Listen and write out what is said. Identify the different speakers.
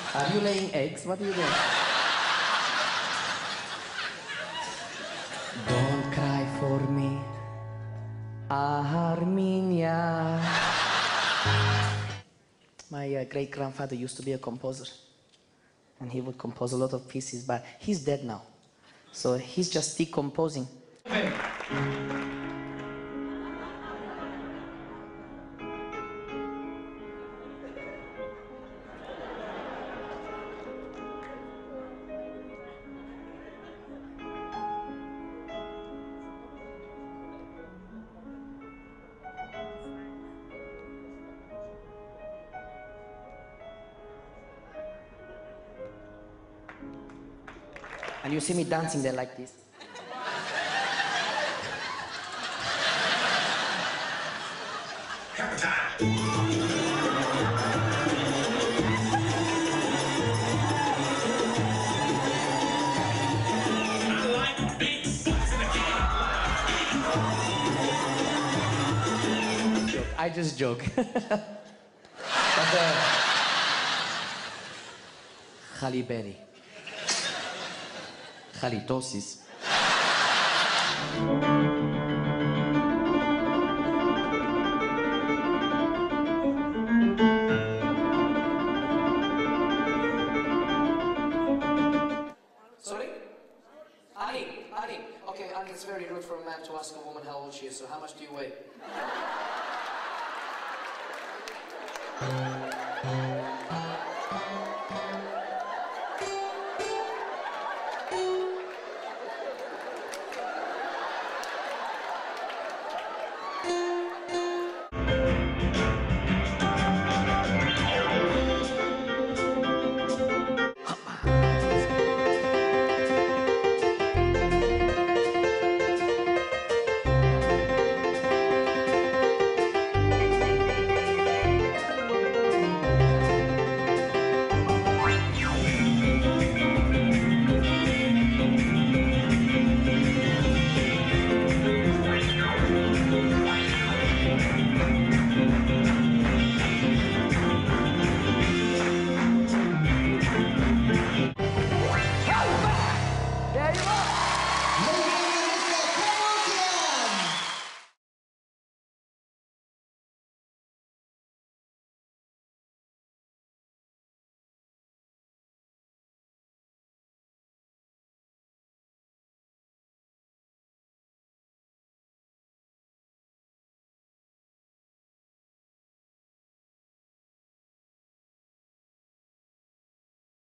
Speaker 1: Are you laying eggs? What are you doing? Don't cry for me, Arminia. My great-grandfather used to be a composer. And he would compose a lot of pieces, but he's dead now. So he's just decomposing. And you see me dancing there like this. I just joke. But Haliberi. Halitosis. Sorry? Annie. Okay, Annie, it's very rude for a man to ask a woman how old she is, so how much do you weigh?